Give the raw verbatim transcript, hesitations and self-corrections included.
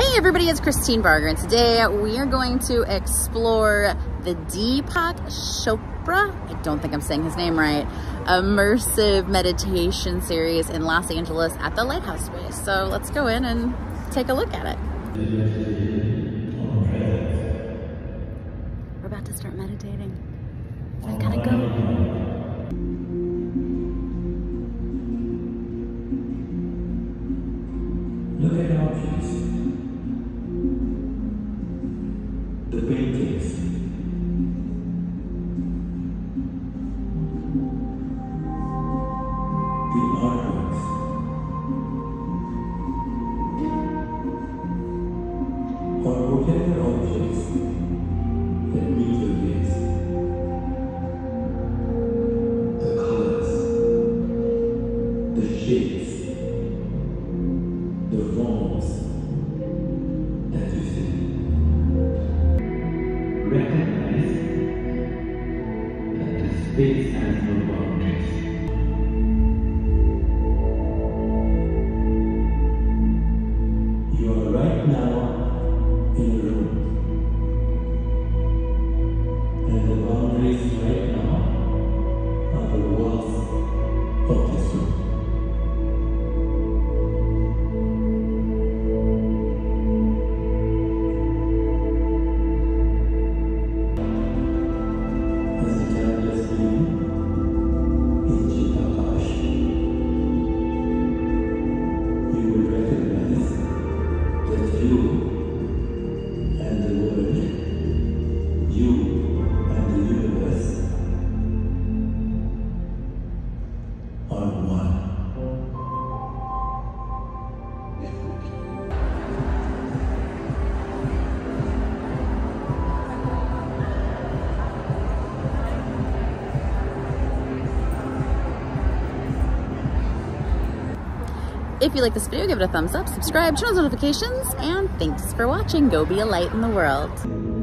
Hey everybody, it's Christine Barger, and today we are going to explore the Deepak Chopra, I don't think I'm saying his name right, immersive meditation series in Los Angeles at the Lighthouse Space. So let's go in and take a look at it. We're about to start meditating. I've gotta go. Look at our piece. The paintings. The artworks. Or whatever objects that meet your gaze. The colors. The shapes. The forms that you see. Recognize that the space has no boundaries. You are right now in a room, and the boundaries right now are the walls of this room. If you like this video, give it a thumbs up, subscribe, turn on notifications, and thanks for watching. Go be a light in the world.